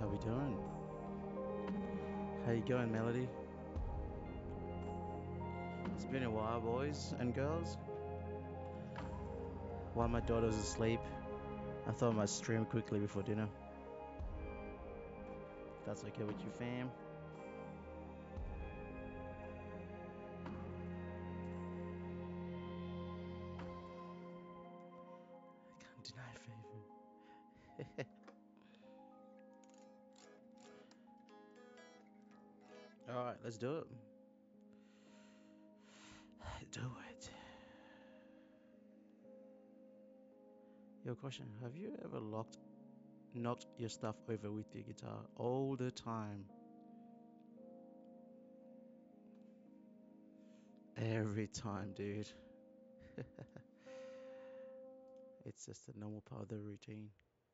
How we doing? How you going, Melody? It's been a while, boys and girls. While my daughter's asleep, I thought I might stream quickly before dinner. If that's okay with you, fam. I can't deny favor. All right, let's do it. Do it. Your question: have you ever knocked your stuff over with your guitar all the time? Every time, dude. It's just a normal part of the routine.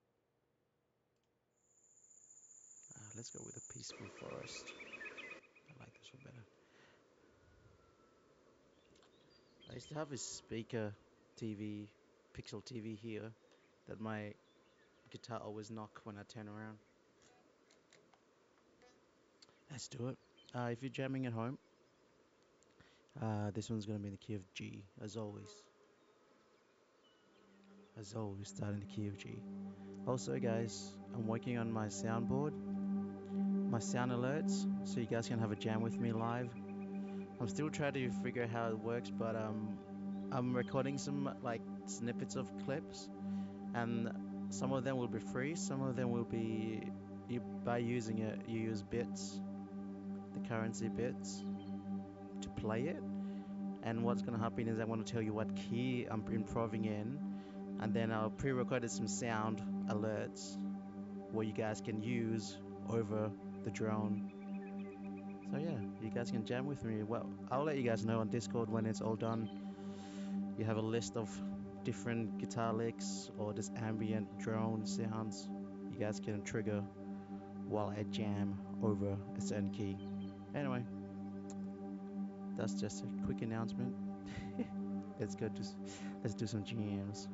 Let's go with a peaceful forest. I like this one better. I used to have a speaker TV, Pixel TV here that my guitar always knock when I turn around. Let's do it. If you're jamming at home, this one's gonna be in the key of G, as always. As always, starting the key of G. Also, guys, I'm working on my soundboard, my sound alerts, so you guys can have a jam with me live. I'm still trying to figure out how it works, but I'm recording some like snippets of clips, and some of them will be free, some of them will be by using it. You use bits, the currency bits, to play it. And what's gonna happen is I'm gonna tell you what key I'm improving in, and then I'll pre-recorded some sound alerts where you guys can use over the drone. So yeah, you guys can jam with me. Well, I'll let you guys know on Discord when it's all done. You have a list of different guitar licks or just ambient drone sounds you guys can trigger while I jam over a certain key. Anyway, that's just a quick announcement. Let's do some jams.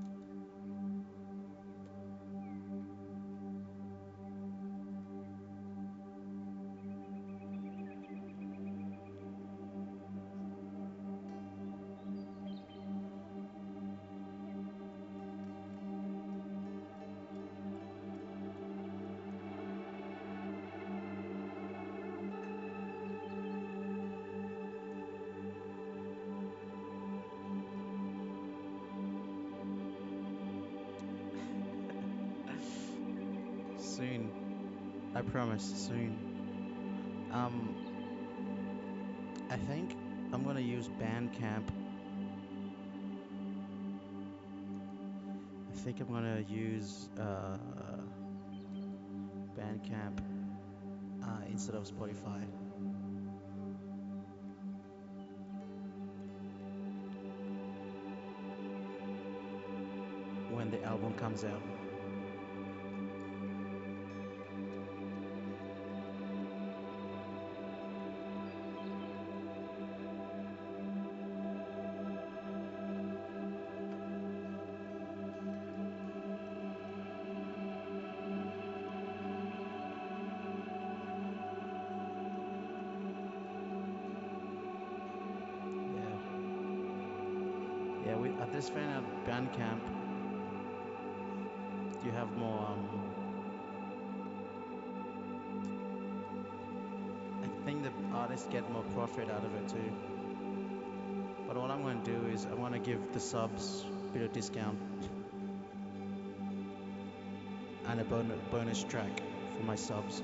Soon, I promise, soon. I think I'm gonna use Bandcamp. I think I'm gonna use Bandcamp instead of Spotify when the album comes out. Yeah, yeah. I just found out Bandcamp. You have more. I think the artists get more profit out of it too. But what I'm gonna do is I'm gonna give the subs a bit of discount and a bonus track for my subs.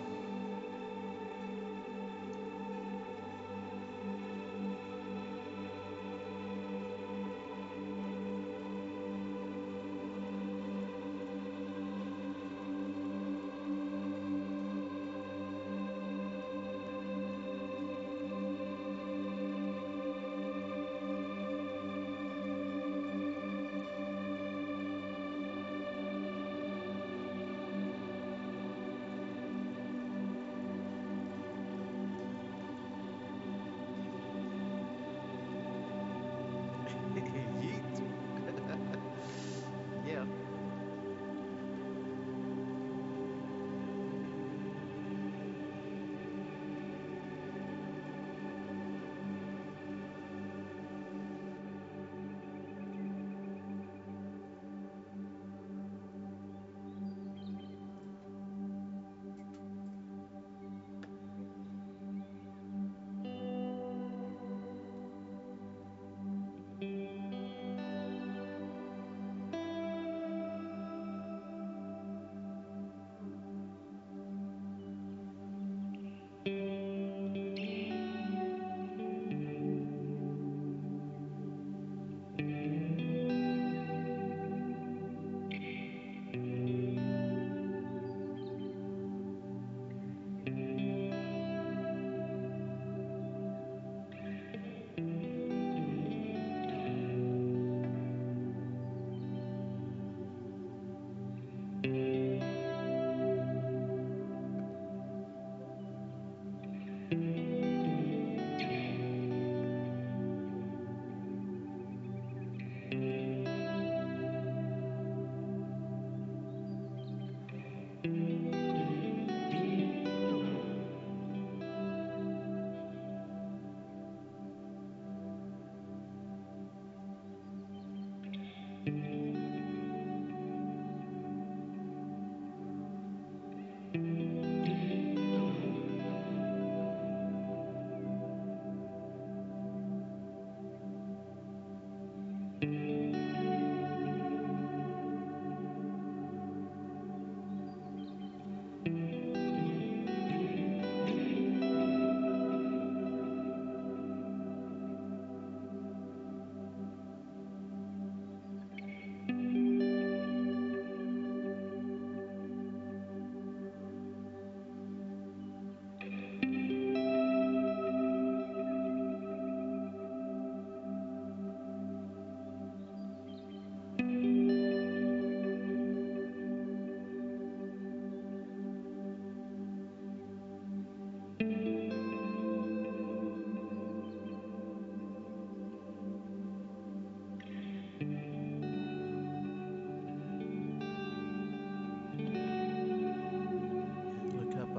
Look up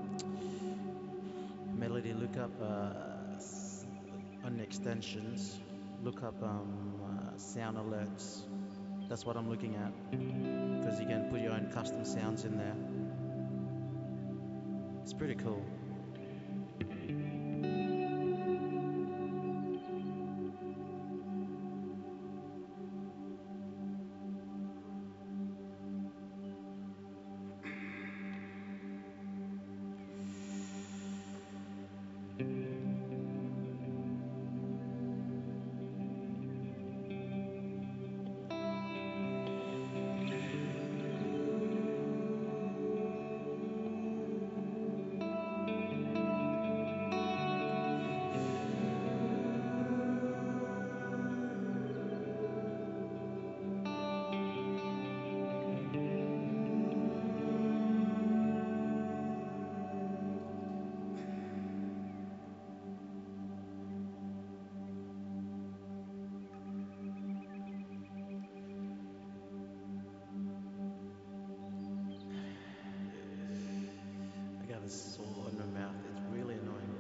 melody. Look up on the extensions. Look up sound alerts. That's what I'm looking at because you can put your own custom sounds in there. It's pretty cool. I got a sore in my mouth. It's really annoying.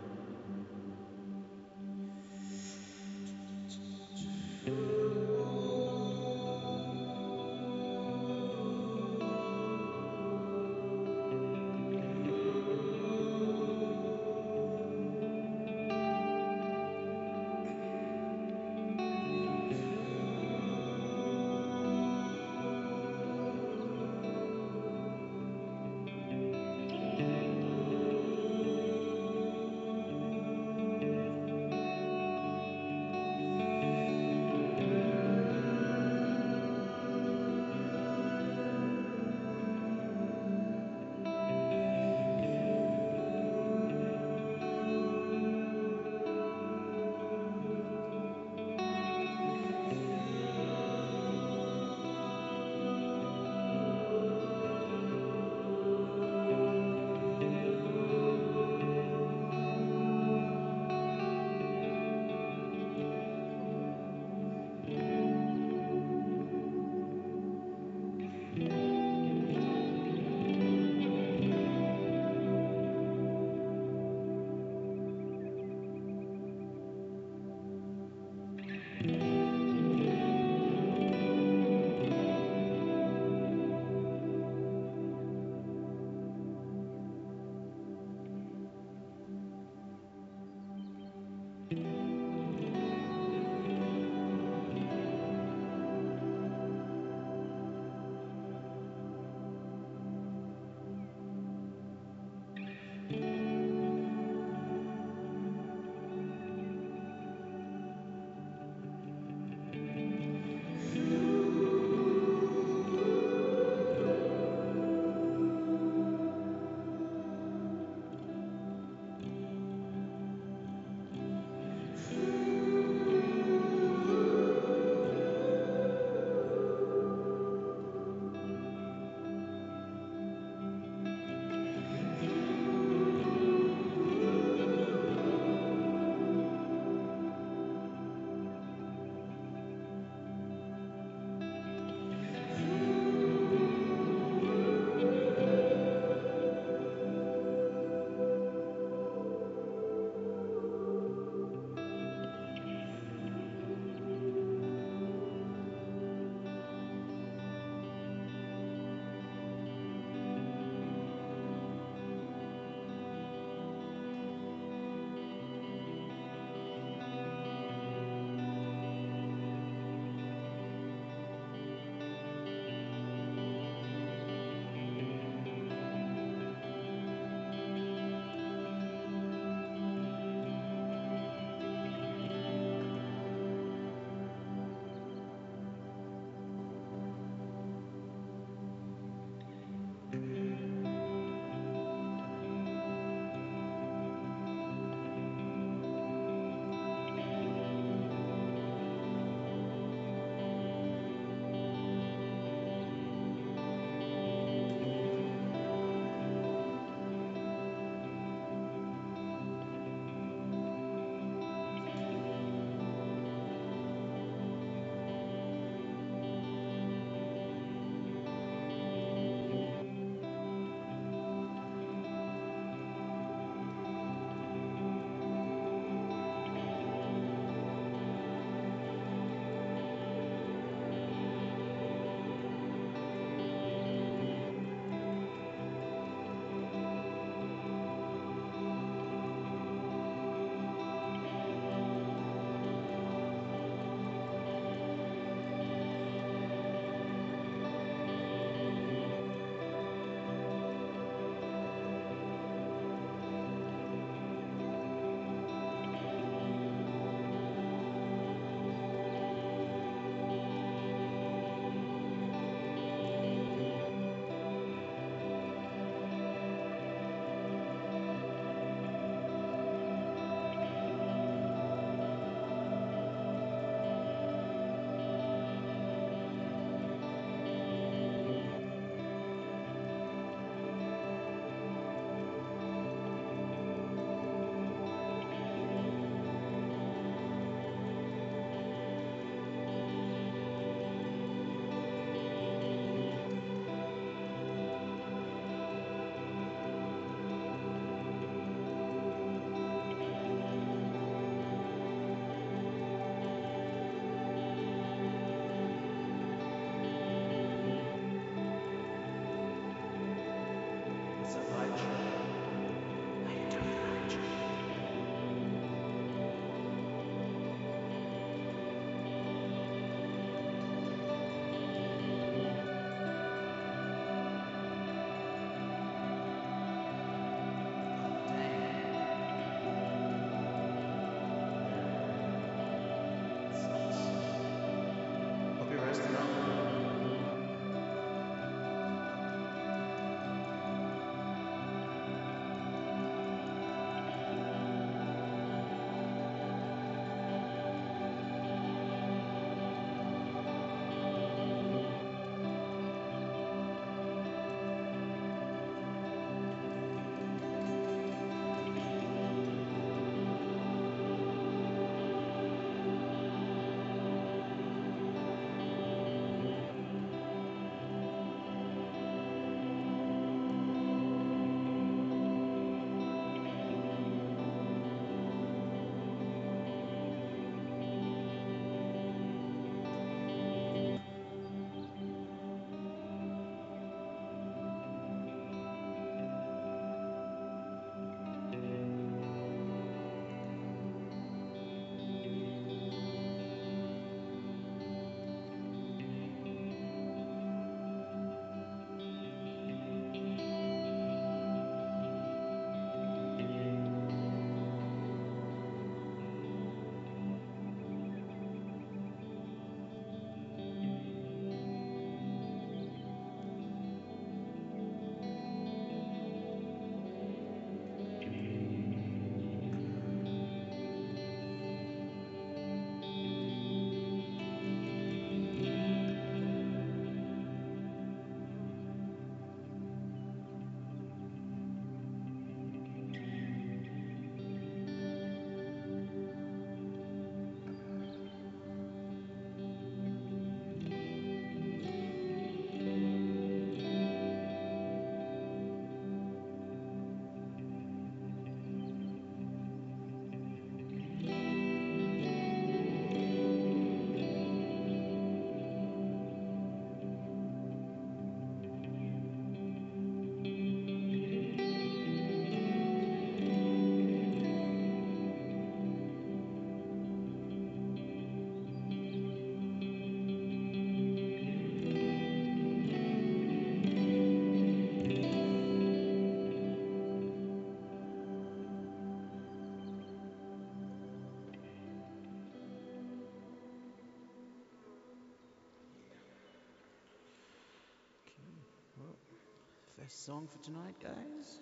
Song for tonight, guys.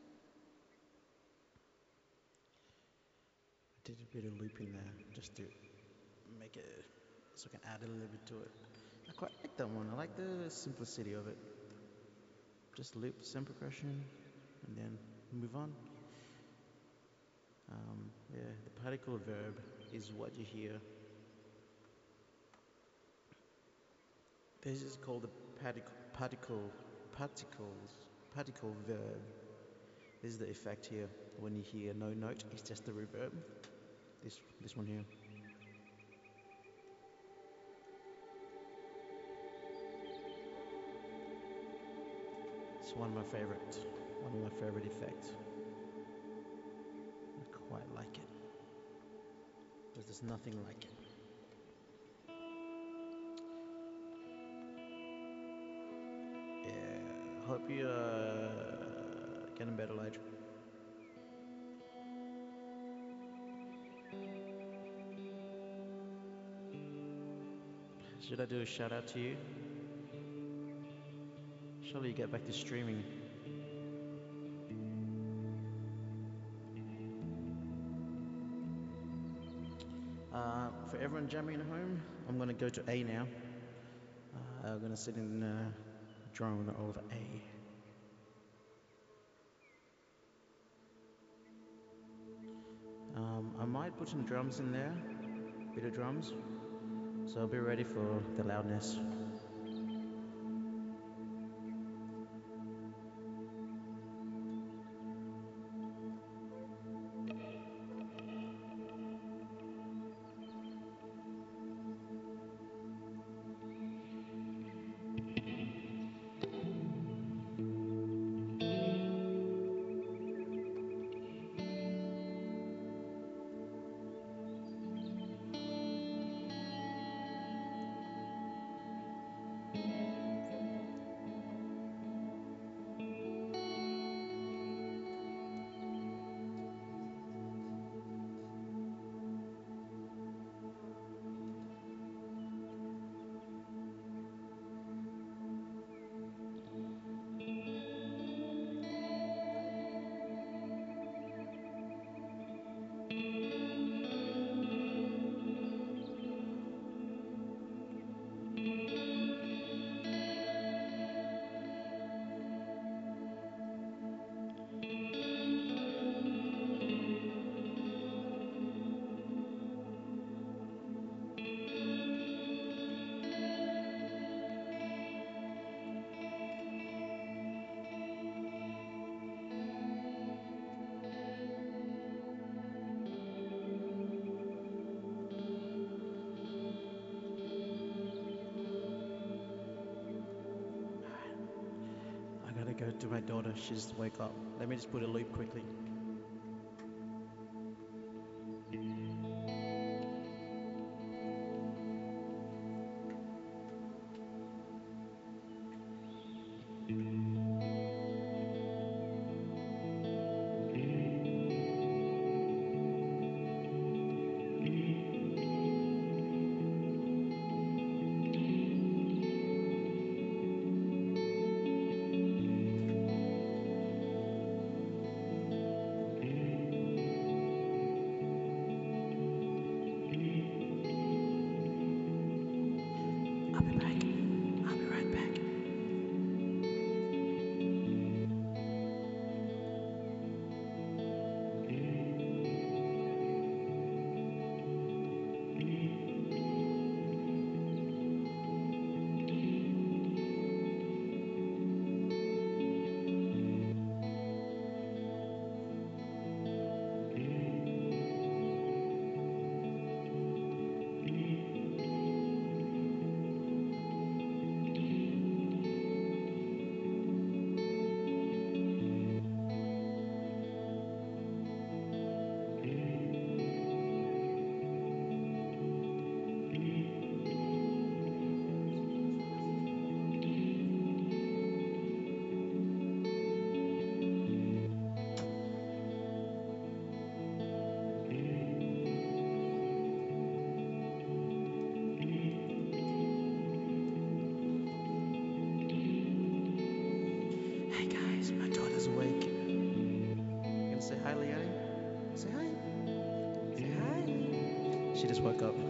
I did a bit of looping there just to make it so I can add a little bit to it. I quite like that one. I like the simplicity of it. Just loop some percussion and then move on. Yeah, the particle verb is what you hear. This is called the particle verb. This is the effect here. When you hear no note, it's just the reverb. This one here. It's one of my favorite effects. I quite like it. Because there's nothing like it. Yeah, hope you getting better later. Should I do a shout out to you? Surely you get back to streaming. For everyone jamming at home, I'm gonna go to A now. I'm gonna sit in drone of A. I might put some drums in there, bit of drums, so I'll be ready for the loudness. I gotta go to my daughter. She just woke up. Let me just put a loop quickly. She just woke up.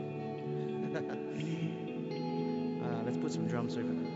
Let's put some drums over there.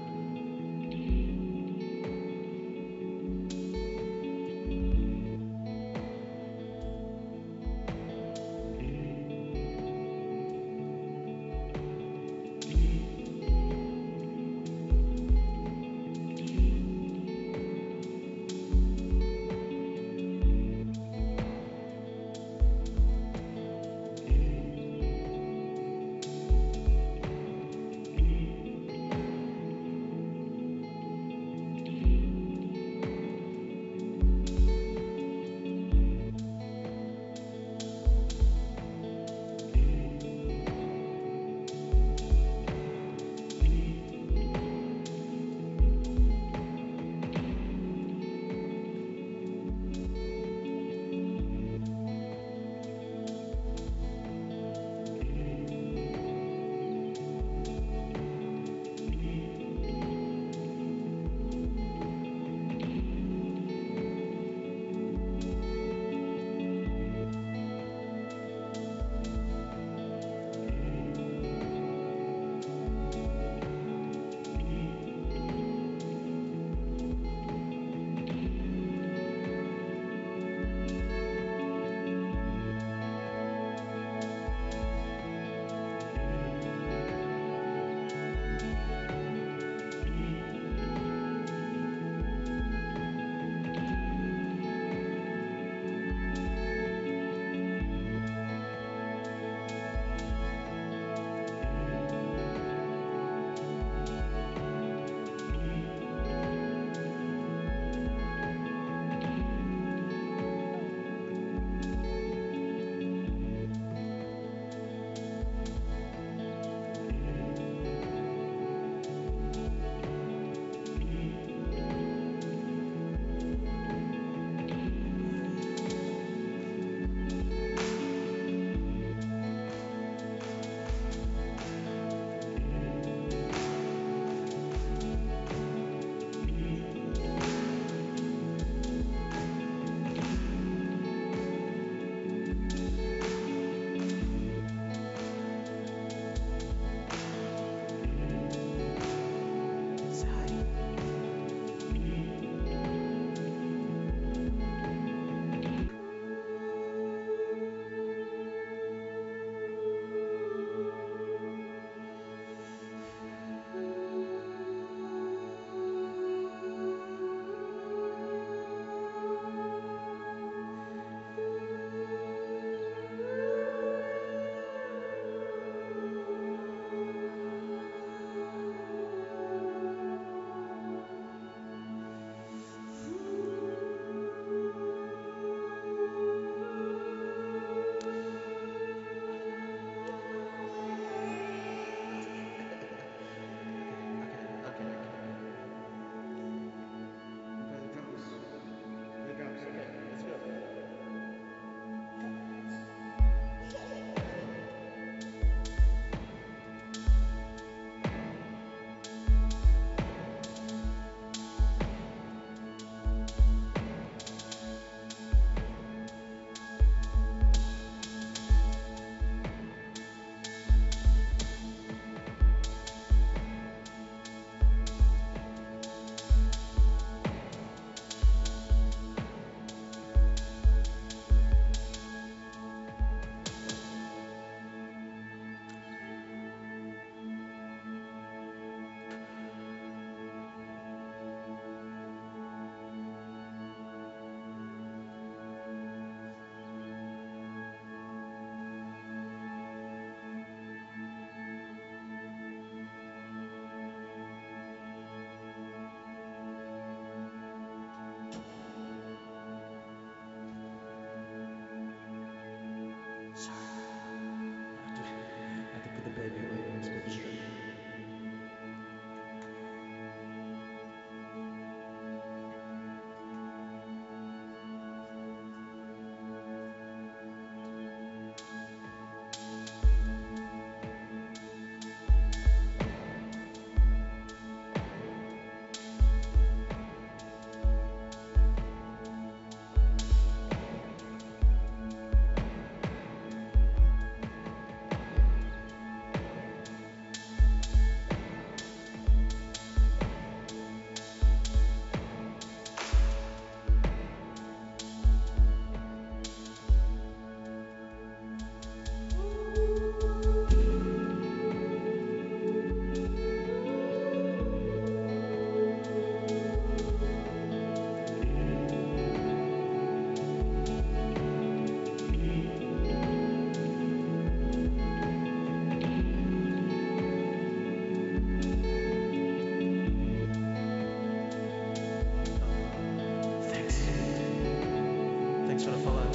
for the follow.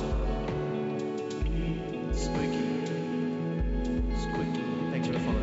Spooky. Squeaky. Thanks for the follow.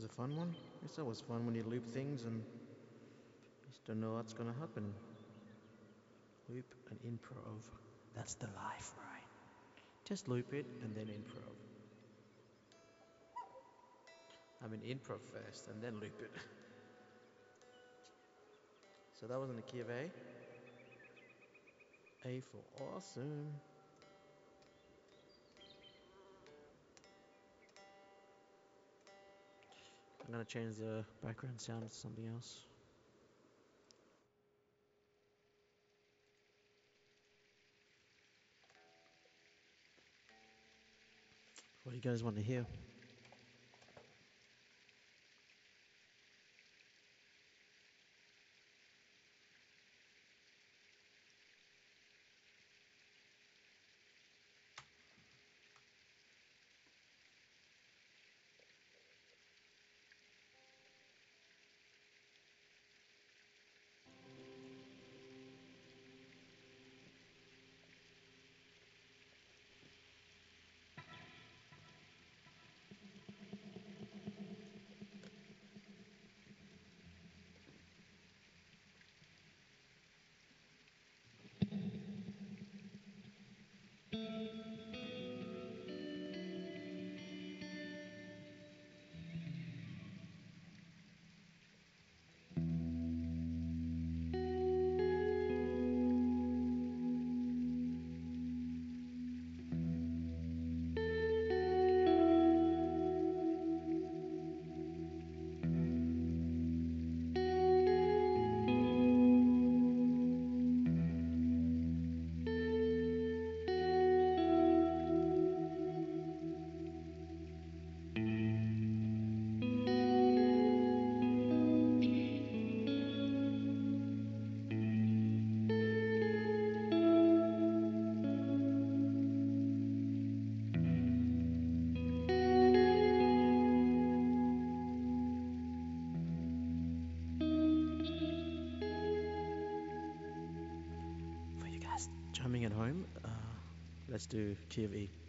a fun one. It's always fun when you loop things and you just don't know what's gonna happen. Loop and improv. That's the life, right? Just loop it and then improv. I mean improv first and then loop it. So that was in the key of A. A for awesome. I'm gonna change the background sound to something else. What do you guys want to hear? For you guys jamming at home, let's do key of E.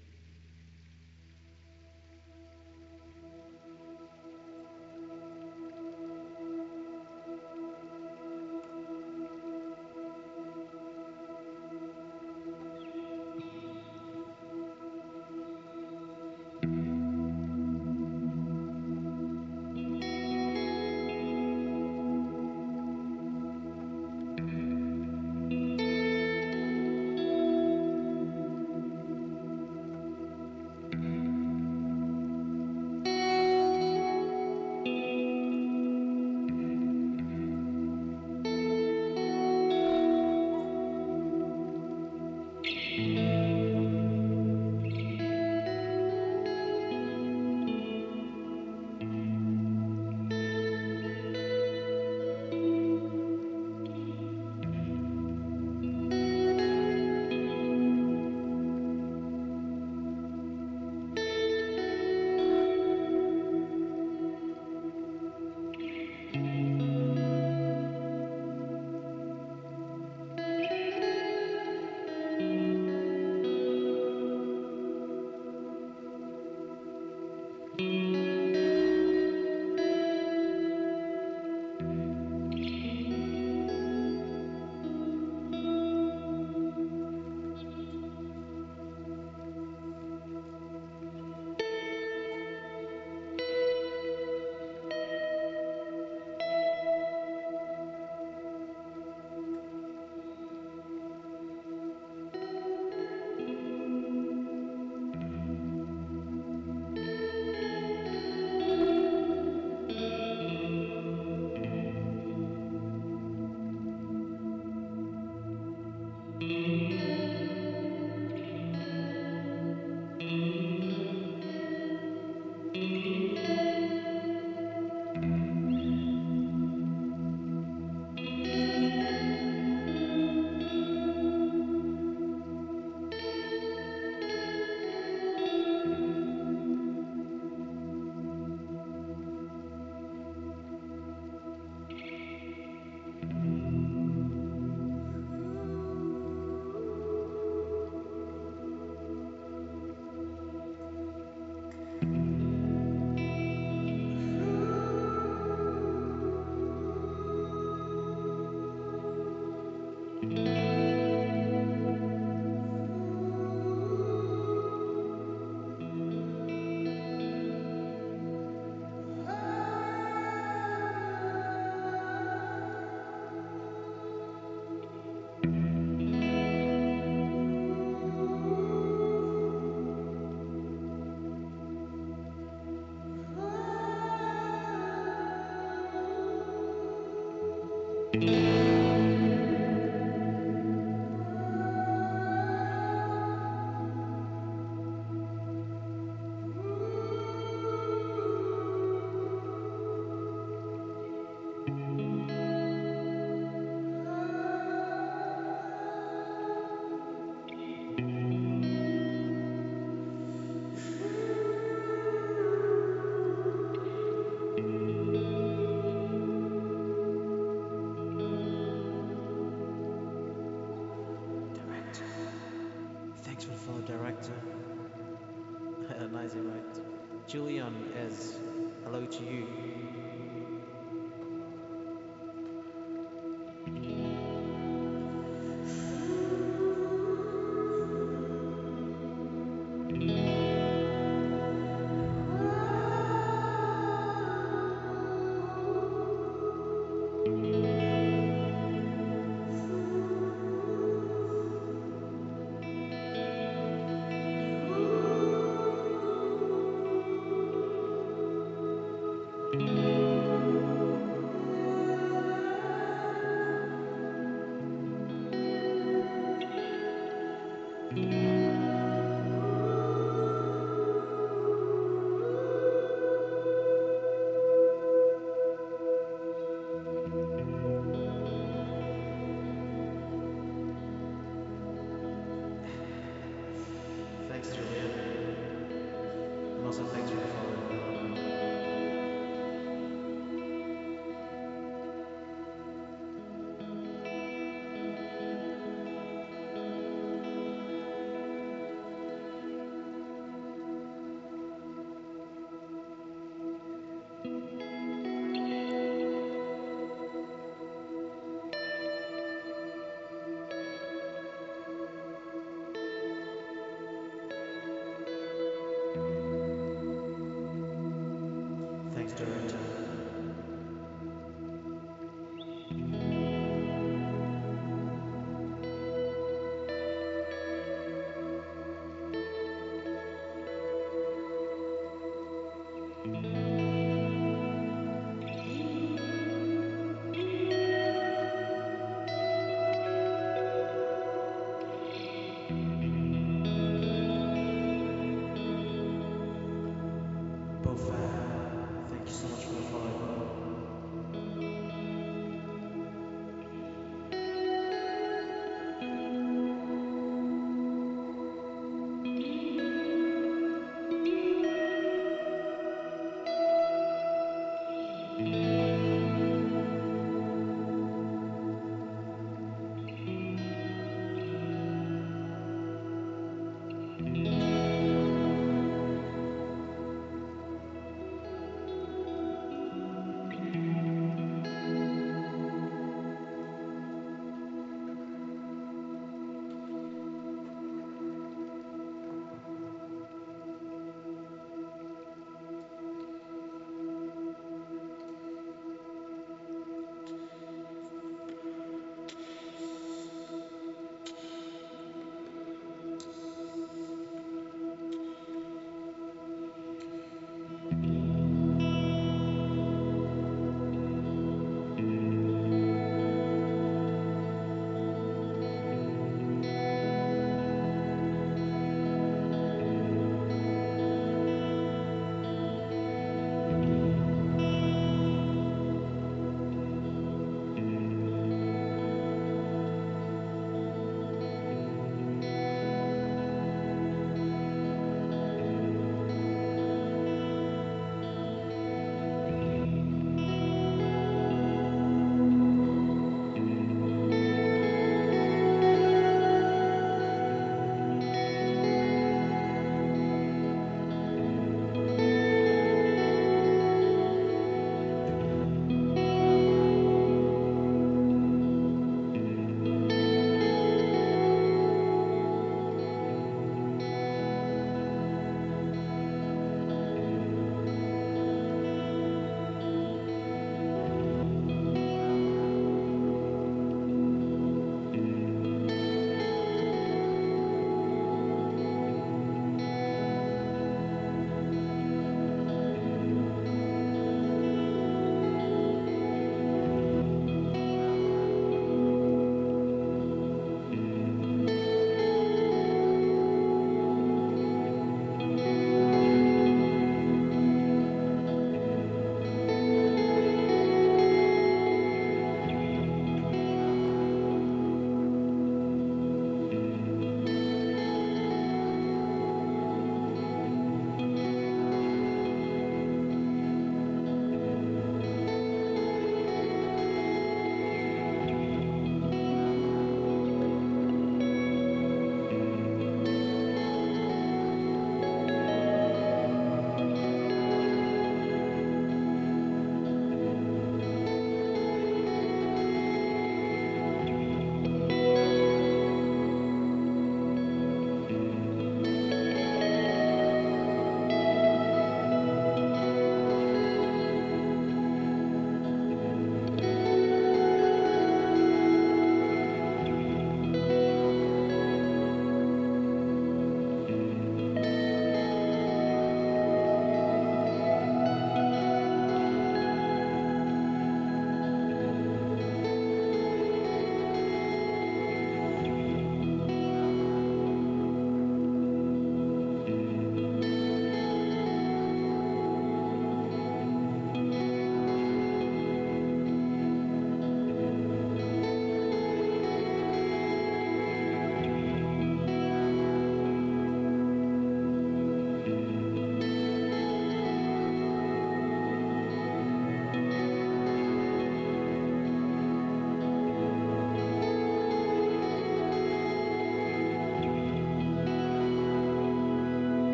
from the director. Nice emote. Julian Ez, hello to you. Thanks, Julian. And also thanks for the follow. Thanks, director. Bofab, thank you so much for the follow.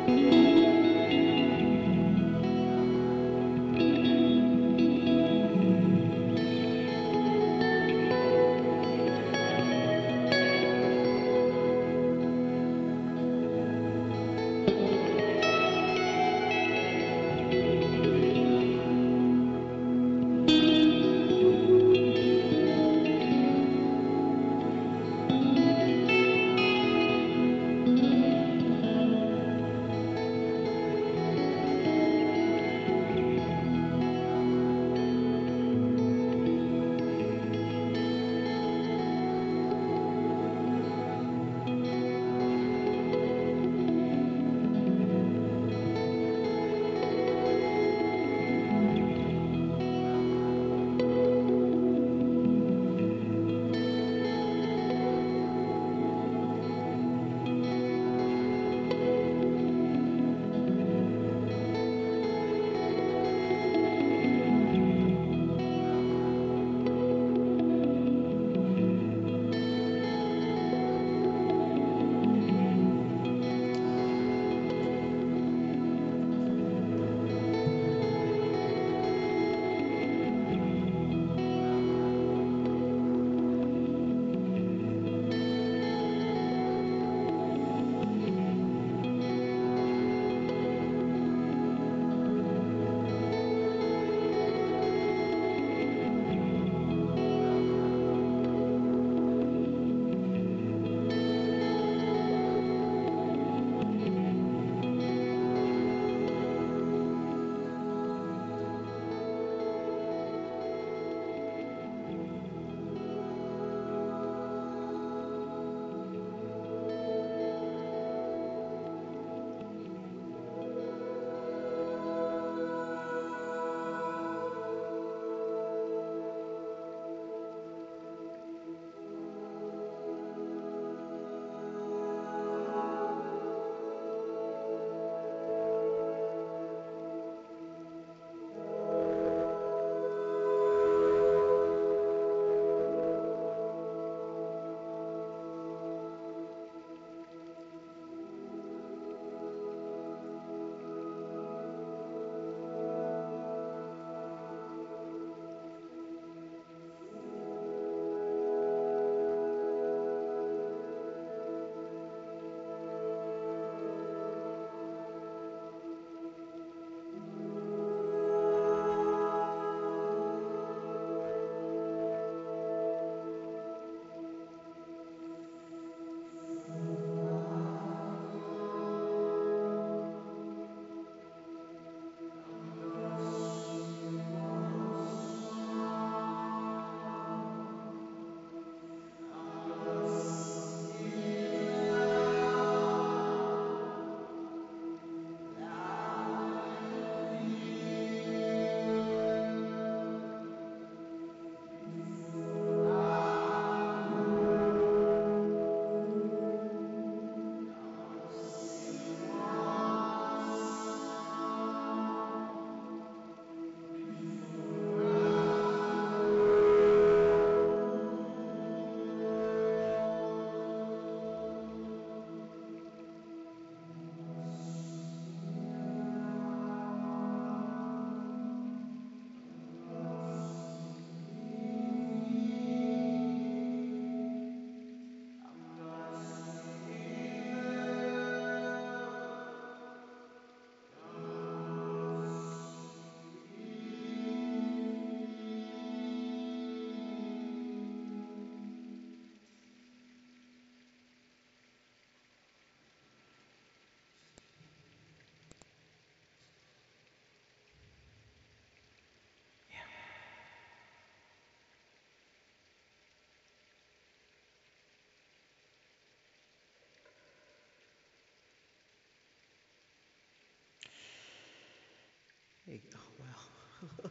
Hey, oh, wow.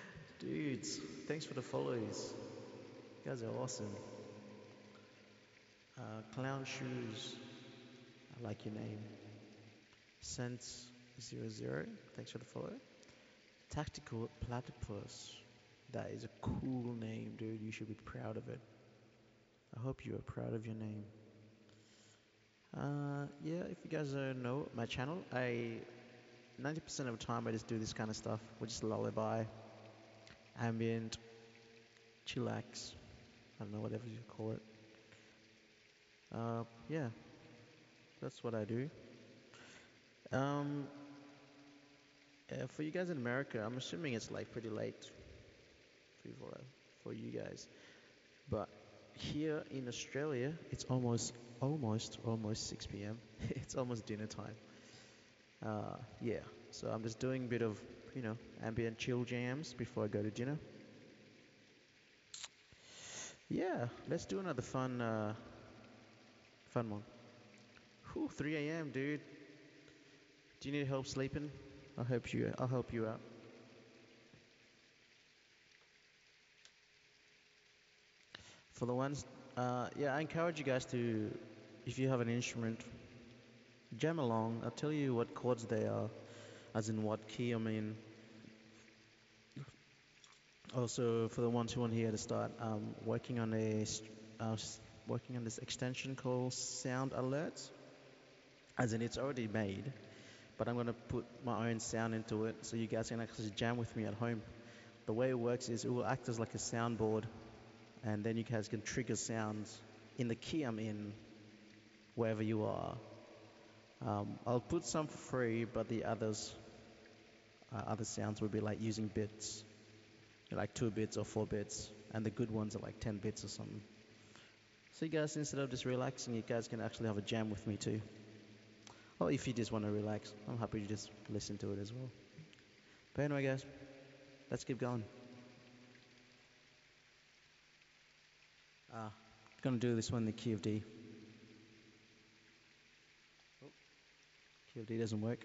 Dudes, thanks for the follows. You guys are awesome. Clown Shoes, I like your name. Sense00, thanks for the follow. Tactical Platypus, that is a cool name, dude. You should be proud of it. I hope you are proud of your name. Yeah, if you guys don't know my channel, I 90% of the time I just do this kind of stuff, which is lullaby, ambient, chillax. I don't know, whatever you call it. Yeah, that's what I do. Um, for you guys in America, I'm assuming it's like pretty late for you guys. But here in Australia, it's almost 6 p.m. It's almost dinner time. Yeah. So I'm just doing a bit of, ambient chill jams before I go to dinner. Yeah, let's do another fun one. Whew, 3 a.m., dude. Do you need help sleeping? I'll help you out. For the ones, yeah, I encourage you guys to, if you have an instrument, jam along. I'll tell you what chords they are, as in what key I'm in. Also, for the ones who want here to start, working on this extension called Sound Alerts, as in it's already made, but I'm gonna put my own sound into it, so you guys can actually jam with me at home. The way it works is it will act as like a soundboard, and then you guys can trigger sounds in the key I'm in, wherever you are. I'll put some for free, but the other sounds will be like using bits, like 2 bits or 4 bits, and the good ones are like 10 bits or something. So you guys, instead of just relaxing, you guys can actually have a jam with me too. Or if you just want to relax, I'm happy to just listen to it as well. But anyway, guys, let's keep going. Ah, gonna do this one in the key of D. Oh, key of D doesn't work.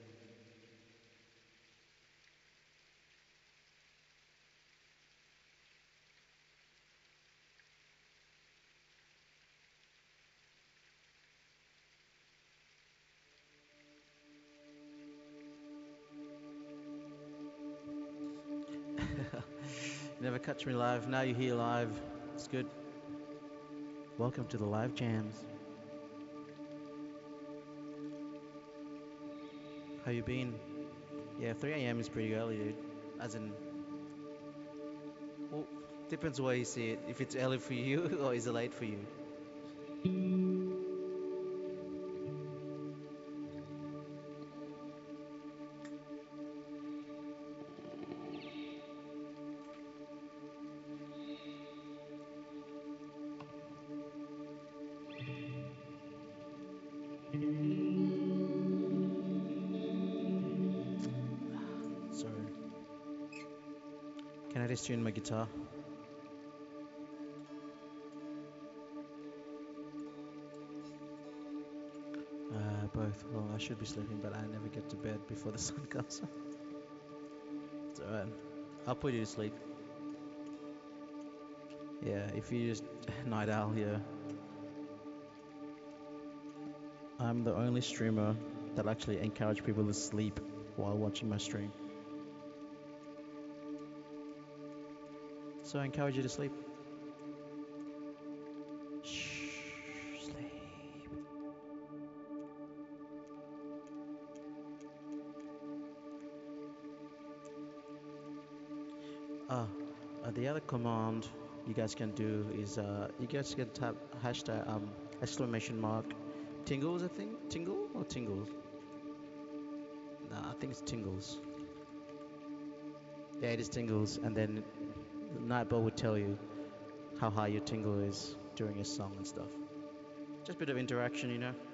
You never catch me live. Now you're here live. It's good. Welcome to the live jams. How you been? Yeah, 3 a.m. is pretty early, dude. As in, well, depends where you see it. If it's early for you or is it late for you? Sorry. Can I just tune my guitar? Both. Well, I should be sleeping, but I never get to bed before the sun comes up. It's alright. I'll put you to sleep. Yeah, if you just night owl here, I'm the only streamer that actually encourage people to sleep while watching my stream. So I encourage you to sleep. Shh, sleep. Ah, the other command you guys can do is you guys can type hashtag exclamation mark tingles, I think. Tingle or tingles? Nah, I think it's tingles. Yeah, it is tingles, and then Nightball would tell you how high your tingle is during your song and stuff. Just a bit of interaction, you know.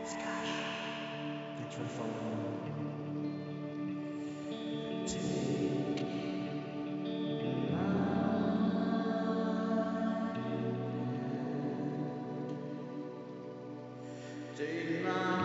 Skash. Thanks for the follow. Take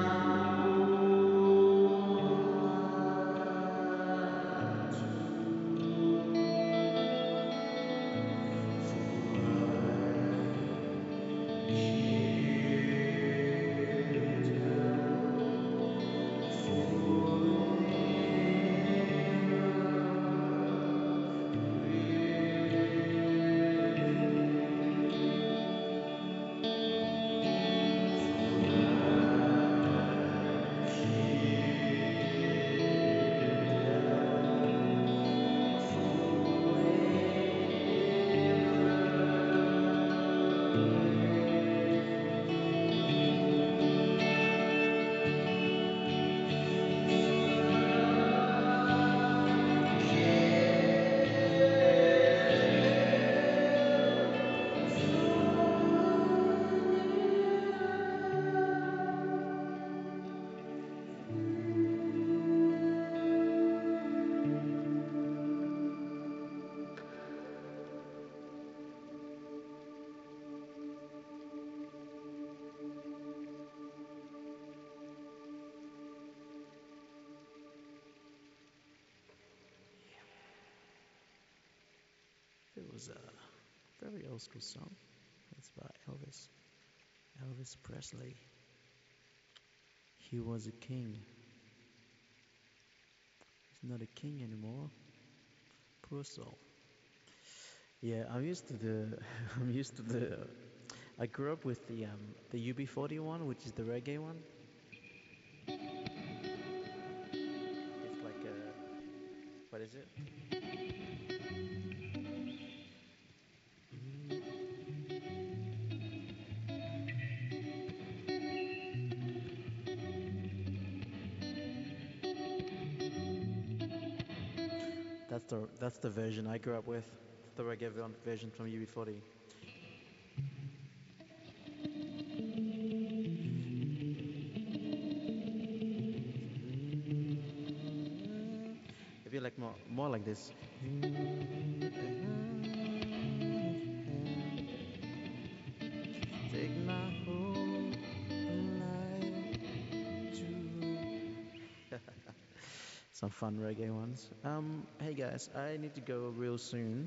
It was a very old school song. It's by Elvis Presley. He was a king. He's not a king anymore. Poor soul. Yeah, I'm used to the. I'm used to the. I grew up with the UB40 one, which is the reggae one. It's like a, what is it? That's the version I grew up with. The reggae version from UB40. If you like more like this. Take my whole life to some fun reggae ones. Hey guys, I need to go real soon.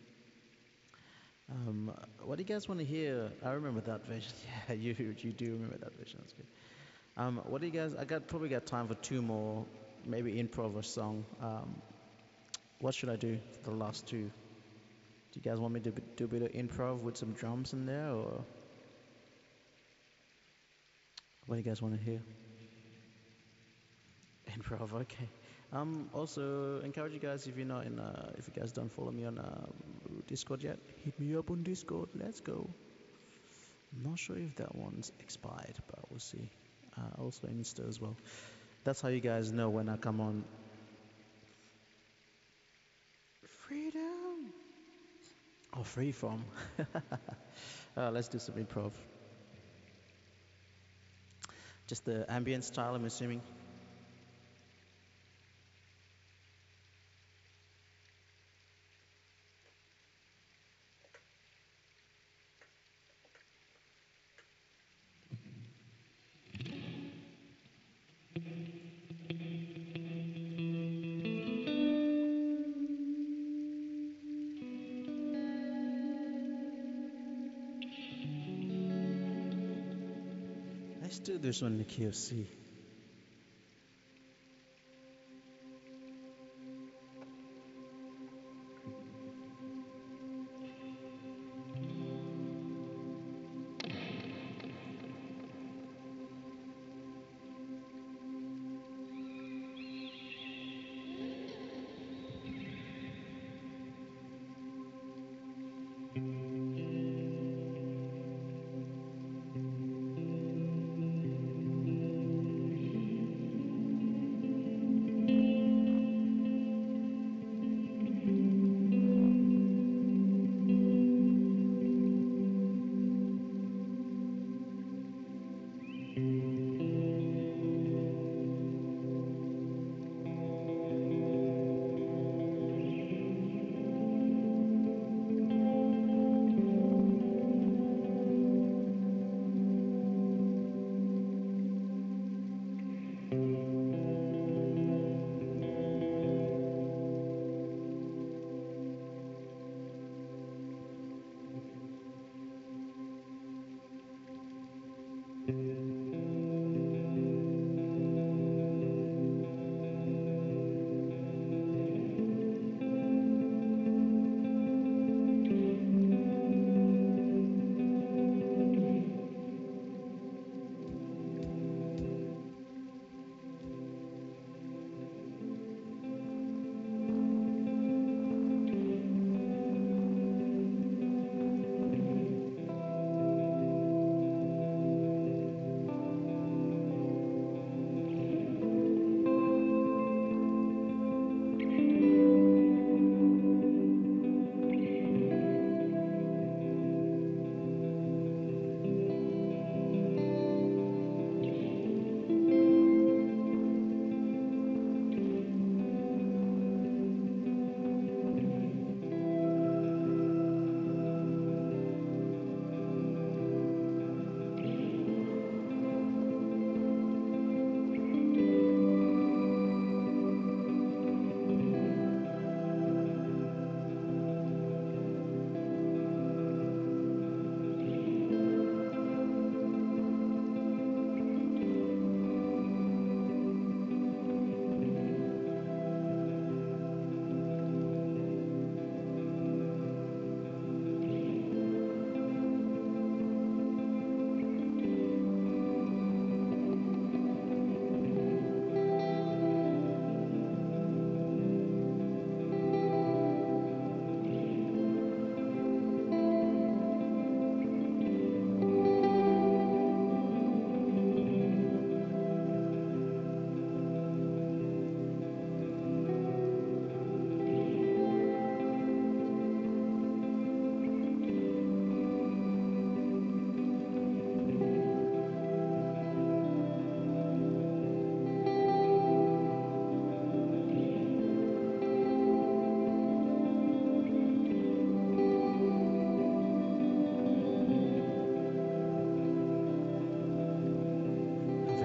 What do you guys want to hear? I remember that version. Yeah, you do remember that version. That's good. What do you guys? Probably got time for two more, maybe improv or song. What should I do for the last two? Do you guys want me to do a bit of improv with some drums in there, or what do you guys want to hear? Improv, okay. Also encourage you guys if you're not in, if you guys don't follow me on Discord yet, hit me up on Discord. Let's go. I'm not sure if that one's expired, but we'll see. Also Insta as well. That's how you guys know when I come on. Freedom. Oh, free from. Let's do some improv. Just the ambient style, I'm assuming. Let's do this one in the key of C.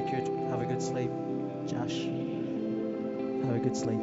Have a good sleep, Josh. Have a good sleep.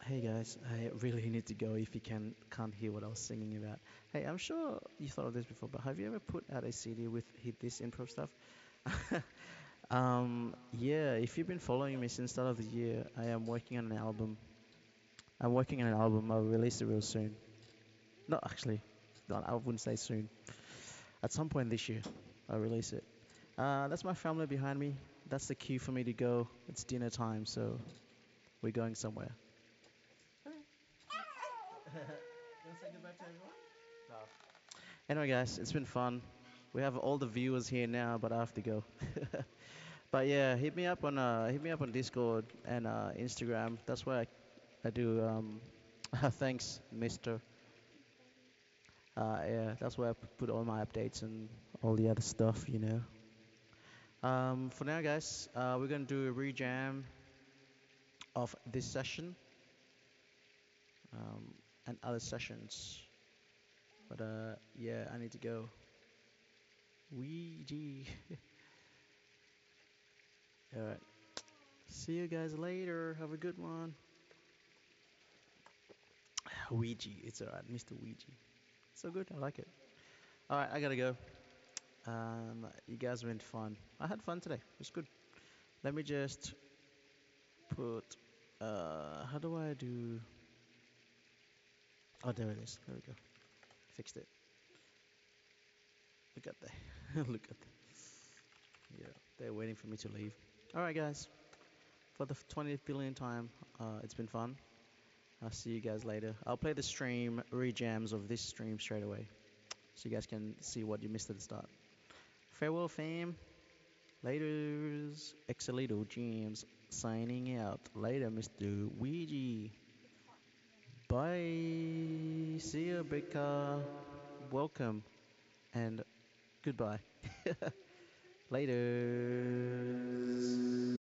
Hey guys, I really need to go if you can't hear what I was singing about. Hey, I'm sure you thought of this before, but have you ever put out a CD with hit this improv stuff? Yeah, if you've been following me since start of the year, I am working on an album. I'm working on an album. I'll release it real soon. Not actually, no, I wouldn't say soon. At some point this year, I'll release it. That's my family behind me. That's the cue for me to go. It's dinner time, so we're going somewhere. You want to say goodbye to everyone? No. Anyway, guys, it's been fun. We have all the viewers here now, but I have to go. But yeah, hit me up on Discord and Instagram. That's where I do. Thanks, Mister. Yeah, that's where I put all my updates and all the other stuff. For now, guys, we're gonna do a rejam of this session um, and other sessions. But yeah, I need to go. Ouija. All right. See you guys later. Have a good one. Ouija. It's alright, Mr. Ouija. So good. I like it. All right, I gotta go. You guys have been fun. I had fun today. It was good. Let me just put. How do I do? Oh, there it is. There we go. Fixed it. Look at that. Look at that. Yeah, they're waiting for me to leave. All right, guys. For the 20th billionth time, it's been fun. I'll see you guys later. I'll play the stream rejams of this stream straight away, so you guys can see what you missed at the start. Farewell, fam. Laters. Excelito James signing out. Later, Mr. Ouija. Bye. See you, Becca. Welcome and goodbye. Later.